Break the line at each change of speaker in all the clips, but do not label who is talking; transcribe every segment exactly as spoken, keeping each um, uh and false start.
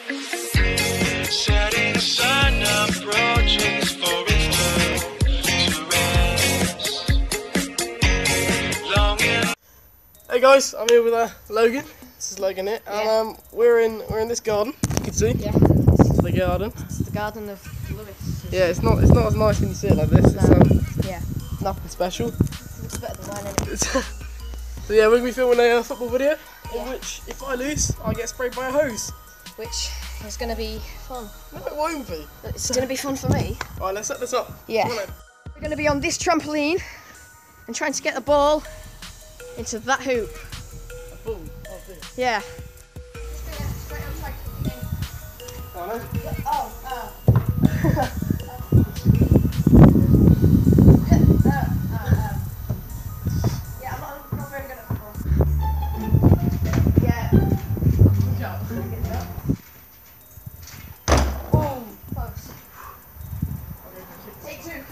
Setting the sun approaching this forest to rest. Longing.
Hey guys, I'm here with uh, Logan. This is Logan here, and
Yeah.
um, we're in we're in this garden. You can see.
Yeah,
This is the garden.
it's the garden of Lewis.
Yeah, it's not it's not as nice when you see it like this. It's
No.
um,
Yeah,
nothing special.
it's better than mine anyway.
So yeah, we're gonna be filming a uh, football video,
Yeah.
in which if I lose, I get sprayed by a hose.
Which is going to be fun.
No, it won't be.
It's going to be fun for me.
All right, let's set this up.
Yeah.
Come on then.
We're going to be on this trampoline and trying to get the ball into that hoop.
A ball. Oh, dear.
Yeah.
Oh, no.
Oh, oh. Yeah, I'm not, not very good at football. Yeah.
Look out.
Boom. Close. Take two.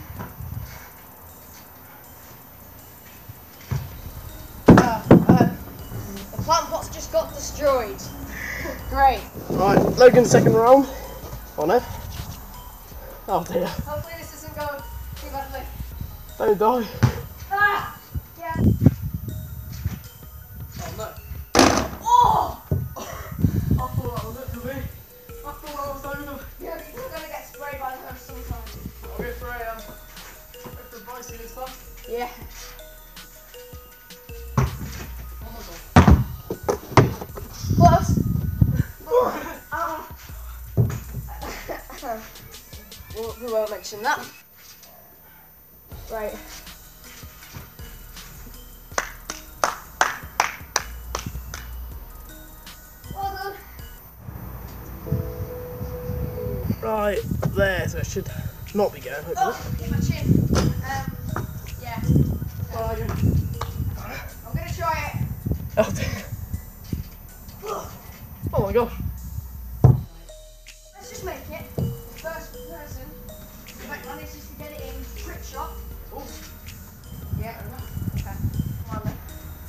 Uh, uh, the plant pot's just got destroyed. Great.
Right, Logan's second round. On it. Oh dear.
Hopefully this doesn't go too badly.
Don't die.
Ah! Yeah.
Oh no.
Oh!
I thought that was it for me. I thought I was over.
You're, you're gonna get sprayed by the hose sometime.
I'll go for a um, go for a bicycle and stuff.
Yeah.
Oh my god.
Close. Ah. We'll, we won't mention that. Right. Well done.
Right there, so it should not be going. Hopefully.
Oh, get my chin. Um, yeah.
Oh, yeah.
I'm gonna try it.
Oh dear. Oh my gosh.
Let's just make it the first person that manages to get it in trick shot.
Oh.
Yeah, okay. Come on then.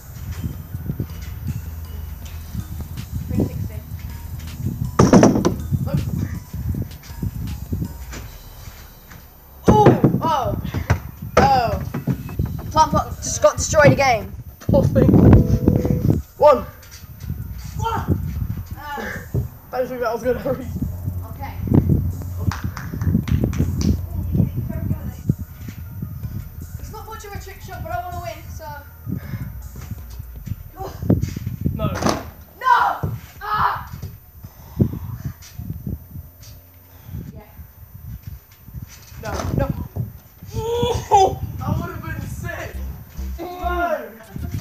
three sixty. Oh! Oh! Oh! Plant pot just got destroyed again.
Poor thing. One.
Uh,
Don't think that was gonna hurry.
okay. It's not much of a trick shot, but I want to win, so. Oh.
No.
No! Ah! Yeah.
No. No. Oh! I would have been sick. No.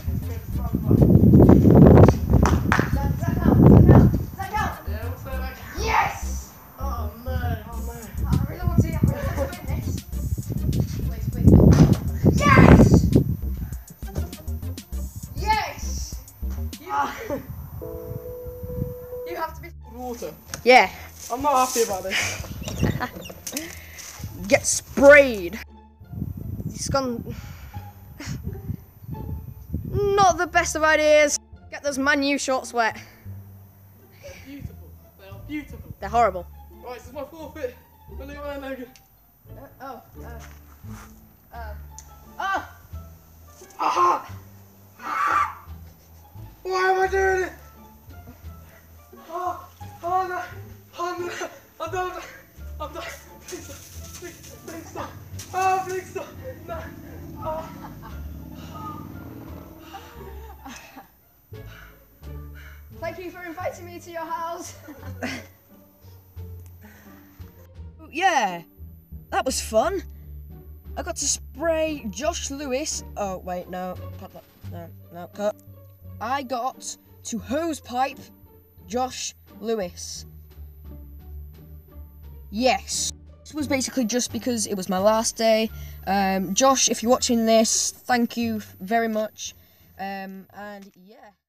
Does that count? Does that count? Does that count?
Yeah, what's that like?
Yes!
Oh no. Oh no.
I really want to, I really want to win this. Please, please, please. Yes! Yes! You, you have to be.
Water.
Yeah.
I'm not happy about this.
Get sprayed. It's gone. Not the best of ideas. Get those Man U shorts wet.
They're beautiful. They are beautiful.
They're horrible.
Right, this is my forfeit. We'll leave it there, Logan.
Uh, oh. Uh, uh, oh!
Aha! Why am I doing it? Oh, oh no! Oh no! I'm done! I'm done! Please stop! Please, please stop! Oh, please stop! No! Oh.
Thank you for inviting me to your house.
Yeah, that was fun. I got to spray Josh Lewis. Oh, wait, no. Cut that. No, no, cut. I got to hose pipe Josh Lewis. Yes. This was basically just because it was my last day. Um, Josh, if you're watching this, thank you very much. Um, and yeah.